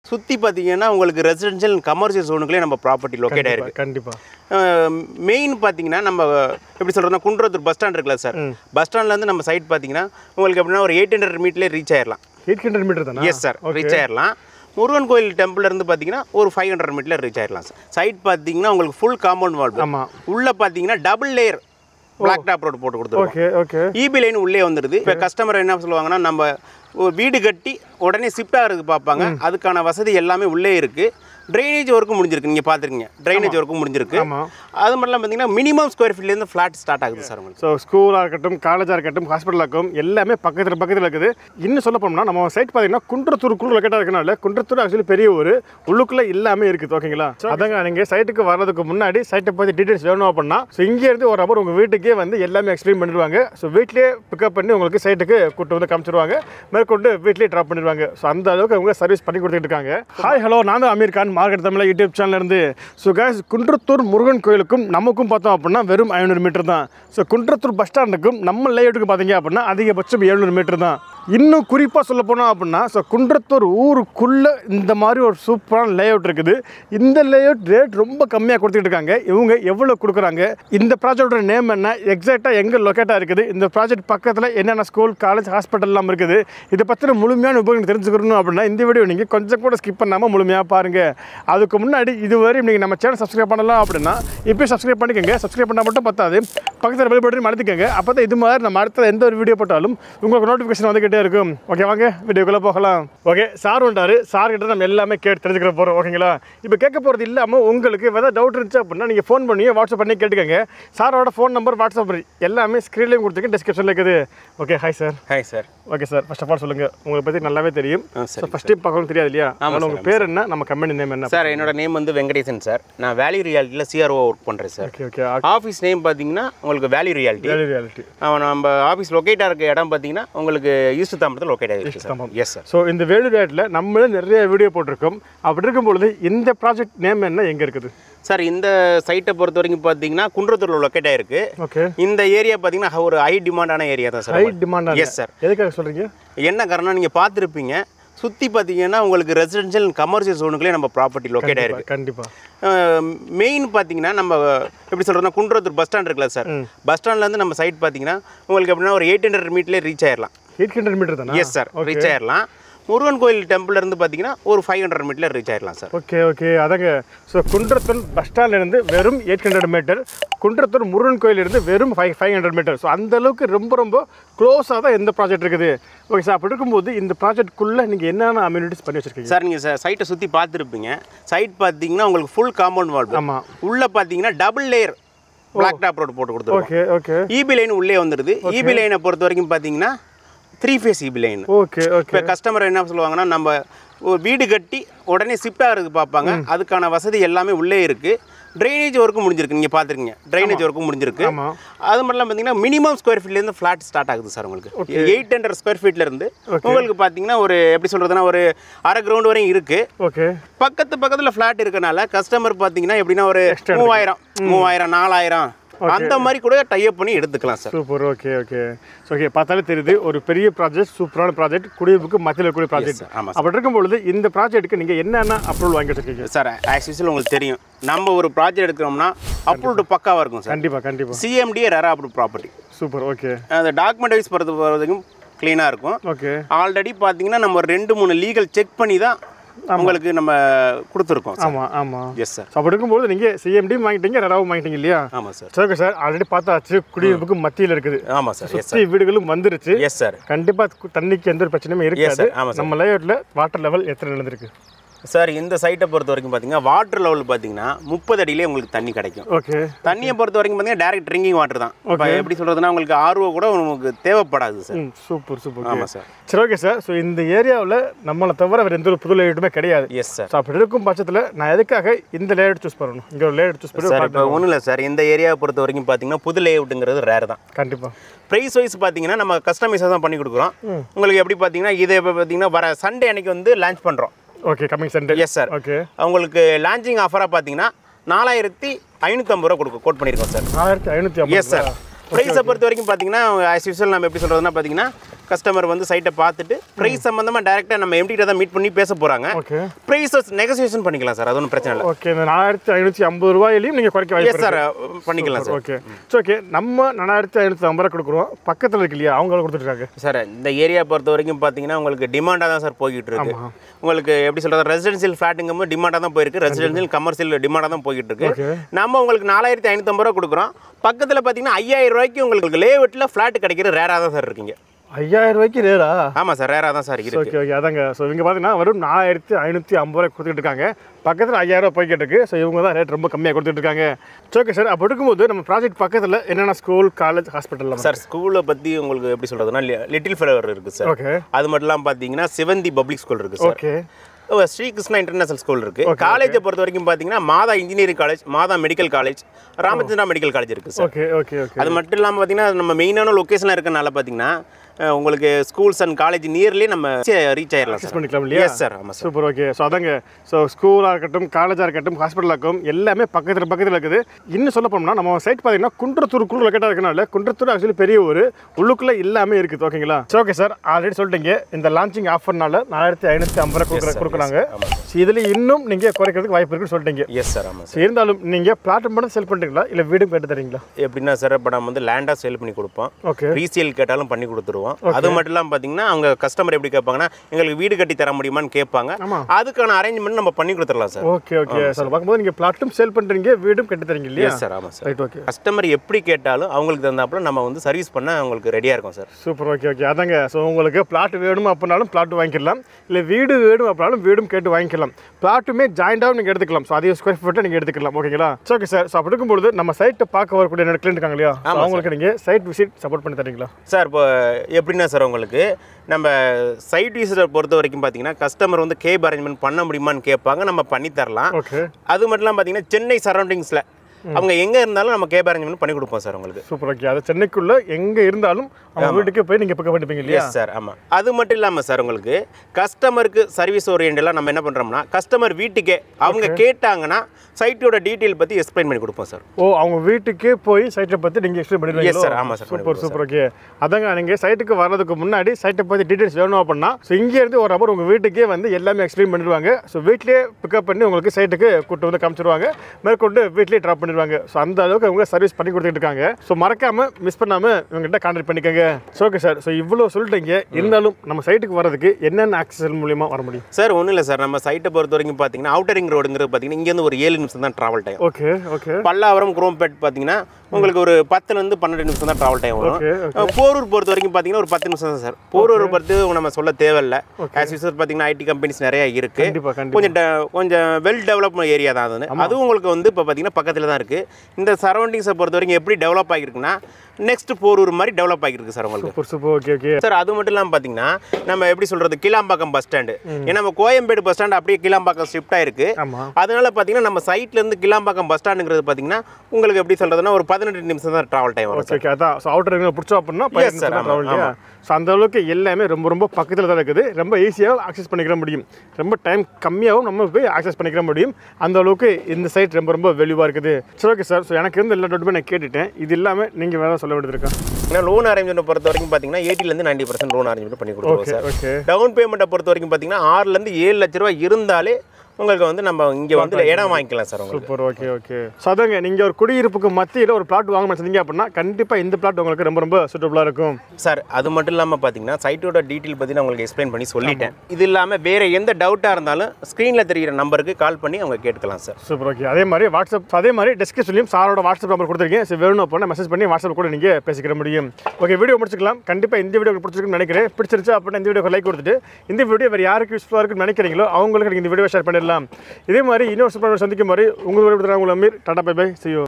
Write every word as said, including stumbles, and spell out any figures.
சுற்றி பார்த்தீங்கன்னா உங்களுக்கு ரெசிடென்ஷியல் கமர்ஷியல் ஜோனுக்குள்ளே நம்ம ப்ராப்பர்ட்டி லொக்கேட் ஆயிருக்கு. கண்டிப்பாக மெயின் பார்த்தீங்கன்னா நம்ம எப்படி சொல்கிறோம்னா குன்றத்தூர் பஸ் ஸ்டாண்ட் இருக்குல்ல சார், பஸ் ஸ்டாண்ட்லேருந்து நம்ம சைட் பார்த்தீங்கன்னா உங்களுக்கு எப்படின்னா ஒரு எயிட் ஹண்ட்ரட் மீட்டர்லேயே ரீச் ஆயிடலாம். எயிட் ஹண்ட்ரட் மீட்டர் தானே? எஸ் சார், ரீச் ஆயிடலாம். முருகன் கோயில் டெம்பிள்லேருந்து பார்த்தீங்கன்னா ஒரு ஃபைவ் ஹண்ட்ரட் மீட்டரில் ரீச் ஆயிடலாம் சார். சைட் பார்த்தீங்கன்னா உங்களுக்கு ஃபுல் காம்பவுண்ட் வால். ஆமாம். உள்ளே பார்த்தீங்கன்னா double layer black top road போட்டு கொடுத்துருக்கோம். இபி லைன் உள்ளே வந்துடுது. இப்போ கஸ்டமர் என்ன சொல்லுவாங்கன்னா நம்ம வீடு கட்டி உடனே ஷிஃப்ட் ஆகிறதுக்கு பார்ப்பாங்க. அதுக்கான வசதி எல்லாமே உள்ளே இருக்குது. ட்ரைனேஜ் ஒர்க்கும் முடிஞ்சிருக்கு. நீங்கள் பார்த்துருக்கீங்க, ட்ரைனேஜ் ஒர்க்கும் முடிஞ்சிருக்கு. அது மட்டும் பார்த்தீங்கன்னா மினிமம் ஸ்கொயர் ஃபீட்லேருந்து ஃப்ளாட் ஸ்டார்ட் ஆகுது சார் உங்களுக்கு. ஸோ ஸ்கூலாக இருக்கட்டும், காலேஜாக இருக்கட்டும், ஹாஸ்பிட்டலாக இருக்கும், எல்லாமே பக்கத்தில் பக்கத்தில் இருக்குது. இன்னும் சொல்ல போனோம்னா நம்ம சைட் பார்த்தீங்கன்னா குன்றத்தூருக்குள்ள லொக்கேட்டாக இருக்கனால குன்றத்தூர் ஆக்சுவலி பெரிய ஒரு உள்ளுக்குள்ளே எல்லாமே இருக்குது. ஓகேங்களா? அதாங்க நீங்கள் சைட்டுக்கு வர்றதுக்கு முன்னாடி சைட்டை பற்றி டீட்டெயில்ஸ் வேணும் அப்படின்னா ஸோ இங்கேருந்து ஒரு நபர் உங்கள் வீட்டுக்கே வந்து எல்லாமே எக்ஸ்பிளைன் பண்ணிடுவாங்க. ஸோ வீட்லேயே பிக்கப் பண்ணி உங்களுக்கு சைட்டுக்கு கூட்டு வந்து காமிச்சிடுவாங்க. மேற்கொண்டு வீட்லேயே ட்ராப் பண்ணிடுவாங்க. ஸோ அந்த அளவுக்கு அவங்க சர்வீஸ் பண்ணி கொடுத்துட்டு இருக்காங்க. ஹாய் ஹலோ, நான் தான் அமீர் கான், மார்க்கெட் தமிழ் யூடியூப் சேனல்ல இருந்து. ஸோ கைஸ், குன்றத்தூர் முருகன் கோயிலுக்கும் நமக்கும் பார்த்தோம் அப்படின்னா வெறும் ஐநூறு மீட்டர் தான். ஸோ குன்றத்தூர் பஸ் ஸ்டாண்டுக்கும் நம்ம லேஅவுட்டுக்கு பார்த்தீங்க அப்படின்னா அதிகபட்சம் எழுநூறு மீட்டர் தான். இன்னும் குறிப்பாக சொல்ல போனோம் அப்படின்னா ஸோ குன்றத்தூர் ஊருக்குள்ளே இந்த மாதிரி ஒரு சூப்பரான லேஅவுட் இருக்குது. இந்த லேஅவுட் ரேட் ரொம்ப கம்மியாக கொடுத்துட்டு இருக்காங்க. இவங்க எவ்வளோ கொடுக்குறாங்க, இந்த ப்ராஜெக்டோட நேம் என்ன, எக்ஸாக்டாக எங்கே லொக்கேட்டாக இருக்குது, இந்த ப்ராஜெக்ட் பக்கத்தில் என்னென்ன ஸ்கூல், காலேஜ், ஹாஸ்பிட்டல்லாம் இருக்குது, இதை பற்றின முழுமையான உபயோகம் தெரிஞ்சுக்கணும் அப்படின்னா இந்த வீடியோ நீங்கள் கொஞ்சம் கூட ஸ்கிப் பண்ணாமல் முழுமையாக பாருங்கள். அதுக்கு முன்னாடி இதுவரை நீங்கள் நம்ம சேனல் சப்ஸ்கிரைப் பண்ணலாம் அப்படின்னா இப்போ சப்ஸ்கிரைப் பண்ணிக்கோங்க. சப்ஸ்கிரைப் பண்ணால் மட்டும் பத்தாது, பக்கத்தில் பெல் பட்டன் அழுத்திக்கோங்க. அப்போ தான் இது மாதிரி நம்ம அடுத்த எந்த ஒரு வீடியோ போட்டாலும் உங்களுக்கு நோட்டிஃபிகேஷன் வந்துக்கிட்டே இருக்கும். ஓகே, வாங்க வீடியோக்குள்ளே போகலாம். ஓகே, சார் வந்துட்டாரு. சார் கிட்ட நம்ம எல்லாமே கேட்டு தெரிஞ்சுக்கிற போகிறோம். ஓகேங்களா? இப்போ கேட்க போகிறது இல்லாமல் உங்களுக்கு ஏதாவது டவுட் இருந்துச்சு அப்படின்னா நீங்கள் ஃபோன் பண்ணி வாட்ஸ்அப் பண்ணி கேட்டுக்கோங்க. சாரோட ஃபோன் நம்பர், வாட்ஸ்அப் எல்லாமே ஸ்க்ரீன்லேயும் கொடுத்துருக்கு, டிஸ்கிரிப்ஷனில் இருக்குது. Okay, hi sir. Hi sir. Okay sir, first of all சொல்லுங்கள், உங்களை பற்றி நல்லாவே தெரியும். ஃபர்ஸ்ட் டைம் பார்க்கணும் தெரியாது இல்லையா? அதனால் உங்கள் பேர் என்ன, நம்ம கம்பெனி நேம் என்ன? சார், என்னோட நேம் வந்து வெங்கடேசன் சார். நான் வேல்யூ ரியாலிட்டியில் சிஆர்ஓ ஒர்க் பண்ணுறேன் sir. Okay okay. Office name பார்த்தீங்கன்னா உங்களுக்கு வேல்யூ ரியாலிட்டி. Value reality. நம்ம ஆஃபீஸ் லொக்கேட்டாக இருக்க இடம் பார்த்தீங்கன்னா உங்களுக்கு ஈஸ்ட் தாம்பரத்தில் லொக்கேட் ஆகிருக்கு. Yes sir. ஸோ இந்த வேல்யூ ரியாலிட்டியில் நம்மளே நிறைய வீடியோ போட்டிருக்கோம். அப்படி இருக்கும்பொழுது இந்த ப்ராஜெக்ட் நேம் என்ன, எங்கே இருக்குது சார்? இந்த சைட்டை பொறுத்த வரைக்கும் பார்த்தீங்கன்னா குன்றத்தூரில் லொக்கேட் ஆயிருக்கு. ஓகே. இந்த ஏரியா பார்த்தீங்கன்னா ஒரு ஹை டிமாண்டான ஏரியா தான் சார். ஹை டிமாண்டான. Yes sir. எதுக்காக சொல்கிறீங்க? என்ன காரணம் நீங்கள் பார்த்துருப்பீங்க, சுற்றி பார்த்தீங்கன்னா உங்களுக்கு ரெசிடென்ஷியல் கமர்ஷியல் ஜோனுக்குள்ளே நம்ம ப்ராப்பர்ட்டி லொக்கேட் ஆயிருக்கு. கண்டிப்பாக. மெயின் பார்த்தீங்கன்னா நம்ம எப்படி சொல்கிறோம்னா குன்றத்தூர் பஸ் ஸ்டாண்ட் இருக்குல்ல சார், பஸ் ஸ்டாண்ட்லேருந்து நம்ம சைட் பார்த்தீங்கன்னா உங்களுக்கு எப்படின்னா ஒரு எயிட் ஹண்ட்ரட் மீட்டர்லேயே ரீச் ஆயிடலாம். எயிட் ஹண்ட்ரட் மீட்டர் தானே? எஸ் சார், ரீச் ஆயிடலாம். முருகன் கோயில் டெம்பிள்லேருந்து பார்த்தீங்கன்னா ஒரு ஃபைவ் ஹண்ட்ரட் மீட்டரில் ரீச் ஆயிடலாம் சார். Okay okay. அதாங்க, ஸோ குன்றத்தூர் பஸ் ஸ்டாண்ட்லேருந்து வெறும் eight hundred meter, Kundrathur Murugan கோயிலிருந்து வெறும் five five hundred meter. So அந்தளவுக்கு ரொம்ப ரொம்ப க்ளோஸாக தான் இந்த ப்ராஜெக்ட் இருக்குது. ஓகே சார், அப்படி இருக்கும்போது இந்த ப்ராஜெக்ட்குள்ளே நீங்கள் என்னென்ன அம்யூனிட்டிஸ் பண்ணி வச்சுருக்கீங்க சார்? நீங்கள் சார் சைட்டை சுற்றி பார்த்துருப்பீங்க. சைட் பார்த்தீங்கன்னா உங்களுக்கு ஃபுல் காம்பவுண்ட் வால். ஆமாம். உள்ளே பார்த்தீங்கன்னா double layer black top road போட்டு கொடுத்துருக்கோம். Okay okay. இபி லைன் உள்ளே வந்துடுது. இபி லைனை பொறுத்த வரைக்கும் பார்த்தீங்கன்னா three phase EB line. Okay okay. இப்போ கஸ்டமர் என்ன சொல்லுவாங்கன்னா நம்ம வீடு கட்டி உடனே ஷிஃப்ட் ஆகிறதுக்கு பார்ப்பாங்க. அதுக்கான வசதி எல்லாமே உள்ளே இருக்குது. ட்ரைனேஜ் ஒர்க்கும் முடிஞ்சிருக்கு. நீங்கள் பார்த்துருக்கீங்க, ட்ரைனேஜ் ஒர்க்கும் முடிஞ்சிருக்கு. அது மட்டும் பார்த்தீங்கன்னா மினிமம் ஸ்கொயர் ஃபீட்லேருந்து ஃப்ளாட் ஸ்டார்ட் ஆகுது சார் உங்களுக்கு. எயிட் ஹண்ட்ரட் ஸ்கொயர் ஃபீட்லேருந்து உங்களுக்கு பார்த்தீங்கன்னா ஒரு எப்படி சொல்கிறதுனா ஒரு அரை கிரவுண்ட் வரையும் இருக்குது. ஓகே. பக்கத்து பக்கத்தில் ஃப்ளாட் இருக்கனால கஸ்டமர் பார்த்தீங்கன்னா எப்படின்னா ஒரு மூவாயிரம் மூவாயிரம் நாலாயிரம் அந்த மாதிரி கூட டைப் பண்ணி எடுத்துக்கலாம் sir. Super. Okay okay. Okay, பார்த்தாலே தெரியுது ஒரு பெரிய ப்ராஜெக்ட், சூப்பரான ப்ராஜெக்ட், குடியிருப்புக்கு மத்தியில் இருக்கக்கூடிய ப்ராஜெக்ட். அப்படி இருக்கும்பொழுது இந்த ப்ராஜெக்ட்டுக்கு நீங்கள் என்னென்ன அப்ரூவல் வாங்கி வச்சிருக்கீங்க சார்? ஆஸ் யூசுவல் உங்களுக்கு தெரியும், நம்ம ஒரு ப்ராஜெக்ட் எடுக்கிறோம்னா அப்ரூவ்டு பக்காவாக இருக்கும் சார். கண்டிப்பாக கண்டிப்பாக. CMDA RERA approve property. Super. Okay. அந்த டாக்குமெண்ட் வைஸ் பொறுத்த வரைக்கும் க்ளீனாக இருக்கும். ஓகே. ஆல்ரெடி பார்த்தீங்கன்னா நம்ம ரெண்டு மூணு லீகல் செக் பண்ணி தான் உங்களுக்கு நம்ம கொடுத்துருக்கோம். ஆமாம் ஆமாம். Yes sir. அப்படி இருக்கும்போது நீங்கள் சிஎம்டியும் வாங்கிட்டீங்க, ரெராவும் வாங்கிட்டீங்க இல்லையா? ஆமாம் சார். சரி சார், ஆல்ரெடி பார்த்தாச்சு குடியிருப்புக்கு மத்தியில் இருக்குது. ஆமாம் சார். சுற்றி வீடுகளும் வந்துருச்சு. Yes sir. கண்டிப்பாக தண்ணிக்கு எந்த ஒரு பிரச்சனையும் இருக்காது. நம்ம லேஅவுட்டில் வாட்டர் லெவல் எத்தனை நடந்திருக்கு சார்? இந்த சைட்டை பொறுத்த வரைக்கும் பார்த்தீங்கன்னா வாட்டர் லெவல் பார்த்தீங்கன்னா முப்பது அடியிலே உங்களுக்கு தண்ணி கிடைக்கும். ஓகே. தண்ணியை பொறுத்த வரைக்கும் பார்த்தீங்கன்னா டேரக்ட் ட்ரிங்கிங் வாட்டர் தான். இப்போ எப்படி சொல்கிறதுனா உங்களுக்கு ஆர்வம் கூட உங்களுக்கு தேவைப்படாது சார். Super super. ஆமாம் சார். சரி, ஓகே சார். ஸோ இந்த ஏரியாவில் நம்மளை தவிர வேறு எந்த ஒரு புது லேஅவுட்டுமே கிடையாது. S sir. ஸோ அப்படி இருக்கும் பட்சத்தில் நான் எதுக்காக இந்த லேஅவுட் சூஸ் பண்ணணும், இங்கே ஒரு லேஅவுட் சூஸ் பண்ணி சார்? இப்போ ஒன்றும் இல்லை சார், இந்த ஏரியாவை பொறுத்த வரைக்கும் பார்த்தீங்கன்னா புது லேஅவுட்டுங்கிறது ரேர் தான். கண்டிப்பாக. ப்ரைஸ் வைஸ் பார்த்தீங்கன்னா நம்ம கஸ்டமைஸாக தான் பண்ணி கொடுக்குறோம். உங்களுக்கு எப்படி பார்த்தீங்கன்னா இதை பார்த்தீங்கன்னா வர சண்டே அன்னைக்கு வந்து லான்ச் பண்ணுறோம். Okay, coming Sunday. Yes sir. Okay. உங்களுக்கு லான்ச்சிங் ஆஃபராக பார்த்தீங்கன்னா நாலாயிரத்தி ஐநூற்றி ஐம்பது ரூபா கொடுக்க கோட் பண்ணியிருக்கோம் சார். நாலாயிரத்தி ஐநூற்றி ஐம்பது. Yes sir. ப்ரைஸை பொறுத்த வரைக்கும் பார்த்தீங்கன்னா ஆஸ் யூஸ்வல் நம்ம எப்படி சொல்கிறதுனா பார்த்தீங்கன்னா கஸ்டமர் வந்து சைட்டை பார்த்துட்டு ப்ரைஸ் சம்மந்தமாக டேரெக்டாக நம்ம எம்டிகிட்ட தான் மீட் பண்ணி பேச போகிறாங்க. ஓகே, ப்ரைஸஸ் நெகோசியேஷன் பண்ணிக்கலாம் சார், அது ஒன்றும் பிரச்சனை இல்லை. ஓகே, இந்த நாலாயிரத்தி ஐநூற்றி ஐம்பது ரூபாயிலையும் நீங்கள் குறைக்க வாய்ப்பு சார் பண்ணிக்கலாம் சார். ஓகே, ஸோ ஓகே, நம்ம நாலாயிரத்தி ஐநூற்றி ஐம்பது ரூபா கொடுக்குறோம், பக்கத்தில் இருக்கு இல்லையா அவங்க கொடுத்துருக்காங்க சார். இந்த ஏரியா பொறுத்த வரைக்கும் பார்த்தீங்கன்னா உங்களுக்கு டிமாண்டாக தான் சார் போய்கிட்டு இருக்கு. உங்களுக்கு எப்படி சொல்கிறது, ரெசிடென்சியல் ஃப்ளாட்டுங்கும்போது டிமாண்டாக தான் போயிருக்கு, ரெசிடென்சியல் கமர்ஷியல் டிமாண்டாக தான் போயிட்டு இருக்கு. நம்ம உங்களுக்கு நாலாயிரத்தி ஐநூற்றி ஐம்பது ரூபா கொடுக்குறோம், பக்கத்தில் பார்த்தீங்கன்னா ஐயாயிரம் ரூபாய்க்கு உங்களுக்கு லேஅவுட்டில் ஃப்ளாட் கிடைக்கிற ரேராக தான் சார் இருக்கீங்க. ஐயாயிரம் ரூபாய்க்கு ரேரா? ஆமாம் சார், ரேராக தான் சார் இருக்கு. ஓகே ஓகே, அதாங்க. ஸோ இங்கே பார்த்தீங்கன்னா வெறும் நாலாயிரத்தி ஐநூற்றி ஐம்பது ரூபாய் கொடுத்துட்டு இருக்காங்க, பக்கத்தில் ஐயாயிரம் ரூபாய் போய்கிட்டு இருக்கு. ஸோ இவங்க தான் ரேட் ரொம்ப கம்மியாக கொடுத்துட்டு இருக்காங்க. ஓகே சார், அப்போ எடுக்கும்போது நம்ம ப்ராஜெக்ட் பக்கத்தில் என்னென்ன ஸ்கூல், காலேஜ், ஹாஸ்பிட்டல் சார்? ஸ்கூலை பற்றி உங்களுக்கு எப்படி சொல்கிறதுனா லிட்டில் ஃப்ளவர் இருக்குது சார். ஓகே, அது மட்டும் இல்லாமல் பார்த்தீங்கன்னா சிவந்தி பப்ளிக் ஸ்கூல் இருக்குது sir. Okay, Srikrishna international school இருக்குது. காலேஜை பொறுத்த வரைக்கும் பார்த்தீங்கன்னா Madha engineering college, Madha medical college, Ramachandra medical college இருக்குது சார். Okay okay okay. அது மட்டும் இல்லாமல் பார்த்தீங்கன்னா நம்ம மெயினான லொக்கேஷனில் இருக்கனால பார்த்தீங்கன்னா உங்களுக்கு ஸ்கூல்ஸ் அண்ட் காலேஜ் நியர்லேயே நம்ம ரீச் ஆயிடலாம் சார். பண்ணிக்கலாம் இல்லையா? எஸ் சார், ஆமாம் சார். சூப்பர். ஓகே, ஸோ அதாங்க. ஸோ ஸ்கூலாக இருக்கட்டும், காலேஜாக இருக்கட்டும், ஹாஸ்பிட்டலாக இருக்கட்டும், எல்லாமே பக்கத்தில் பக்கத்தில் இருக்குது. இன்னும் சொல்ல போனோம்னா நம்ம சைட் பார்த்தீங்கன்னா குன்றத்தூருக்குள்ள லொக்கேட்டாக இருக்கனால குன்றத்தூர் ஆக்சுவலி பெரிய ஒரு உள்ளுக்குள்ளே எல்லாமே இருக்குது. ஓகேங்களா? ஸோ ஓகே சார், ஆல்ரெடி சொல்லிட்டீங்க இந்த லான்ச்சிங் ஆஃபர்னால நாலாயிரத்தி ஐநூற்றி ஐம்பது ரூபா கொடுக்குற கொடுக்குறாங்க. ஸோ இதில் இன்னும் நீங்கள் குறைக்கிறதுக்கு வாய்ப்பு இருக்குன்னு சொல்லிட்டீங்க. எஸ் சார், ஆமாம் சார். இருந்தாலும் நீங்கள் பிளாட் மட்டும் செல் பண்ணுறீங்களா இல்லை வீடும் கேட்டு தரீங்களா? எப்படின்னா சார், இப்போ நம்ம வந்து லேண்டாக சேல் பண்ணி கொடுப்போம். ஓகே, ரீசேல் கேட்டாலும் பண்ணி கொடுத்துருவோம். அது மட்டும் இல்லாமல் பார்த்தீங்கன்னா அவங்க கஸ்டமர் எப்படி கேட்பாங்கன்னா எங்களுக்கு வீடு கட்டி தர முடியுமான்னு கேட்பாங்க. அதுக்கான அரேஞ்ச்மெண்ட் நம்ம பண்ணி கொடுத்துடலாம் சார். ஓகே ஓகே சார், பார்க்கும்போது நீங்கள் பிளாட்டும் சேல் பண்ணுறீங்க, வீடும் கட்டி தரீங்க இல்லையா? சார், ஆமாம் சார். ரைட். ஓகே, கஸ்டமர் எப்படி கேட்டாலும் அவங்களுக்கு தந்தாப்புல நம்ம வந்து சர்வீஸ் பண்ண அவங்களுக்கு ரெடியாக இருக்கும் சார். சூப்பர். ஓகே ஓகே, அதாங்க. ஸோ உங்களுக்கு பிளாட் வேணும் அப்படின்னாலும் பிளாட் வாங்கிக்கலாம், இல்லை வீடு வேணும் அப்படின்னாலும் வீடும் கேட்டு வாங்கிக்கலாம். பிளாட்டுமே ஜாயிண்டாகவும் நீங்கள் எடுத்துக்கலாம். ஸோ அதே ஸ்கொயர் ஃபீட்டை நீங்கள் எடுத்துக்கலாம். ஓகேங்களா? Okay sir. ஸோ அப்படி இருக்கும்போது நம்ம சைட்டை பார்க்க வரக்கூடிய என்னோட கிளைண்ட் இருக்காங்க இல்லையா, அவங்களுக்கு நீங்கள் சைட் விசிட் சப்போர்ட் பண்ணி தரீங்களா சார்? இப்போ எப்படின்னா சார், உங்களுக்கு நம்ம சைட் விசிட்டை பொறுத்த வரைக்கும் பார்த்தீங்கன்னா கஸ்டமர் வந்து கேப் அரேஞ்ச்மெண்ட் பண்ண முடியுமான்னு கேட்பாங்க, நம்ம பண்ணி தரலாம். ஓகே, அது மட்டும் இல்லாமல் பார்த்தீங்கன்னா சென்னை சரௌண்டிங்ஸில் அவங்க எங்கே இருந்தாலும் நம்ம கேப் அரேஞ்ச்மெண்ட் பண்ணி கொடுப்போம் சார் உங்களுக்கு. சூப்பர். ஓகே, அது சென்னைக்குள்ளே எங்கே இருந்தாலும் அவங்க வீட்டுக்கு போய் நீங்கள் பிக்கப் பண்ணிப்பீங்க இல்லையா? சார், ஆமாம். அது மட்டும் இல்லாமல் சார், உங்களுக்கு கஸ்டமருக்கு சர்வீஸ் ஓரியண்டெல்லாம் நம்ம என்ன பண்ணுறோம்னா கஸ்டமர் வீட்டுக்கே அவங்க கேட்டாங்கன்னா சைட்டோட டீட்டெயில் பற்றி எக்ஸ்பிளைன் பண்ணி கொடுப்போம் சார். ஓ, அவங்க வீட்டுக்கே போய் சைட்டை பற்றி நீங்கள் எக்ஸ்பிளைன் பண்ணிடுவீங்க? எஸ் சார், ஆமாம் சார். Super super. ஓகே, அதாங்க. நீங்கள் சைட்டுக்கு வர்றதுக்கு முன்னாடி சைட்டை பற்றி டீட்டெயில்ஸ் வேணும் அப்படின்னா ஸோ இங்கேருந்து ஒரு நபர் உங்கள் வீட்டுக்கே வந்து எல்லாமே எக்ஸ்பிளைன் பண்ணிடுவாங்க. ஸோ வீட்லேயே பிக்கப் பண்ணி உங்களுக்கு சைட்டுக்கு கூட்டு வந்து காமிச்சிடுவாங்க, மேற்கொண்டு வீட்லேயே ட்ராப் பண்ணிடுவாங்க. ஸோ அந்த அளவுக்கு அவங்க சர்வீஸ் பண்ணி கொடுத்துட்டு இருக்காங்க. ஸோ மறக்காமல் மிஸ் பண்ணாமல் இவங்ககிட்ட கான்டாக்ட் பண்ணிக்கோங்க. So okay sir. ஸோ இவ்வளோ சொல்லிட்டீங்க, இருந்தாலும் நம்ம சைட்டுக்கு வரதுக்கு என்னென்ன ஆக்சஸ் மூலியமாக வர முடியும் சார்? ஒன்றும் இல்லை சார், நம்ம சைட்டை பொறுத்த வரைக்கும் பார்த்தீங்கன்னா அவுட்டரிங் ரோடுங்கிறது பார்த்தீங்கன்னா இங்கேருந்து ஒரு ஏழு நிமிஷம் தான் travel time. Okay okay. Pallavaram Chromepet பார்த்தீங்கன்னா உங்களுக்கு ஒரு பத்துலேருந்து பன்னெண்டு நிமிஷம் தான் ட்ராவல் டைம் வரும். போரூர் பொறுத்த வரைக்கும் பார்த்தீங்கன்னா ஒரு பத்து நிமிஷம் தான் சார். போரூர் பொறுத்து நம்ம சொல்ல தேவையில்லை. ஆஸ் யூஸ்வல் பார்த்தீங்கன்னா ஐடி கம்பெனிஸ் நிறைய இருக்குது. கொஞ்சம் கொஞ்சம் வெல் டெவலப் ஏரியா தான் அது. அதுவும் உங்களுக்கு வந்து இப்போ பார்த்தீங்கன்னா பக்கத்தில் தான் இருக்குது. இந்த சரௌண்டிங்ஸை பொறுத்த வரைக்கும் எப்படி டெவலப் ஆகிருக்குன்னா நெக்ஸ்ட் போரூர் மாதிரி டெவலப் ஆகிருக்கு சார் உங்களுக்கு. Okay okay sir. அது மட்டும் இல்லாமல் பார்த்தீங்கன்னா நம்ம எப்படி சொல்கிறது, கிளாம்பாக்கம் பஸ் ஸ்டாண்டு, ஏன்னா நம்ம கோயம்பேடு பஸ் ஸ்டாண்டு அப்படியே கிளாம்பாக்கம் ஷிஃப்ட் ஆயிருக்கு. அதனால பார்த்தீங்கன்னா நம்ம சைட்லேருந்து கிளாம்பாக்கம் பஸ் ஸ்டாண்டுங்கிறது பார்த்தீங்கன்னா உங்களுக்கு எப்படி சொல்கிறதுனா ஒரு பதினெட்டு நிமிஷம் தான் ட்ராவல் டைம் வரும். ஓகே, அதான். ஸோ அவுட்டர் ரிங்கில் பிடிச்சோம் அப்படின்னா ட்ராவல் இல்லையா? ஸோ அந்த அளவுக்கு எல்லாமே ரொம்ப ரொம்ப பக்கத்தில் தான் இருக்குது. ரொம்ப ஈஸியாக ஆக்சஸ் பண்ணிக்கிற முடியும், ரொம்ப டைம் கம்மியாகவும் நம்ம போய் ஆக்சஸ் பண்ணிக்கிற முடியும். அந்த அளவுக்கு இந்த சைட் ரொம்ப ரொம்ப வேல்யூவாக இருக்குது. சரி, ஓகே சார். ஸோ எனக்கு இருந்து எல்லா டவுட்டுமே நான் கேட்டுட்டேன். இது இல்லாமல் நீங்கள் வேறு சொல்ல வேண்டியது இருக்கா? ஏன்னா லோன் அரேஞ்ச்மெண்ட் பொறுத்த வரைக்கும் பார்த்தீங்கன்னா எயிட்டிலேருந்து நைன்டி பர்சன்ட் லோன் அரேஞ்ச்மெண்ட் பண்ணி கொடுக்குறோம் சார். டவுன் பேமெண்ட்டை பொறுத்த வரைக்கும் பார்த்தீங்கன்னா ஆறுலேருந்து ஏழு லட்ச ரூபா இருந்தாலே உங்களுக்கு வந்து நம்ம இங்கே வந்து இடம் வாங்கிக்கலாம் sir. Super. Okay okay. So அதாங்க, நீங்கள் ஒரு குடியிருப்புக்கு மத்தியில் ஒரு பிளாட் வாங்க சொன்னீங்க அப்படின்னா கண்டிப்பாக இந்த பிளாட் உங்களுக்கு ரொம்ப ரொம்ப சூட்டபுளாக இருக்கும் சார். அது மட்டும் இல்லாமல் பார்த்தீங்கன்னா சைட்டோட டீட்டெயில் பற்றி நான் உங்களுக்கு எக்ஸ்பிளைன் பண்ணி சொல்லிட்டேன். இது இல்லாமல் வேறு எந்த டவுட்டாக இருந்தாலும் ஸ்க்ரீனில் தெரிகிற நம்பருக்கு கால் பண்ணி அவங்க கேட்கலாம் சார். சூப்பர். ஓகே. அதே மாதிரி வாட்ஸ்அப் அதே மாதிரி டிஸ்கிரிப்ஷன்லையும் சாரோட வாட்ஸ்அப் நம்பர் கொடுத்துருக்கேன். ஸோ வேணும் அப்படின்னா மெசேஜ் பண்ணி வாட்ஸ்அப் கூட நீங்கள் பேசிக்கிற முடியும். ஓகே, வீடியோ முடிச்சுக்கலாம். கண்டிப்பாக இந்த வீடியோ பிடிச்சிருக்குன்னு நினைக்கிறேன். பிடிச்சிருச்சு அப்படின்னா இந்த வீடியோக்கு லைக் கொடுத்துட்டு இந்த வீடியோ வேறு யாருக்கு யூஸ்ஃபுல்லாக இருக்குன்னு நினைக்கிறீங்களோ அவங்களுக்கு நீங்கள் இந்த வீடியோ ஷேர் பண்ணிடலாம். இதே மாதிரி இன்னொரு சூப்பரான சந்திக்கும் மாதிரி உங்களோட உங்கள் Aamir. Tata, bye bye, see you.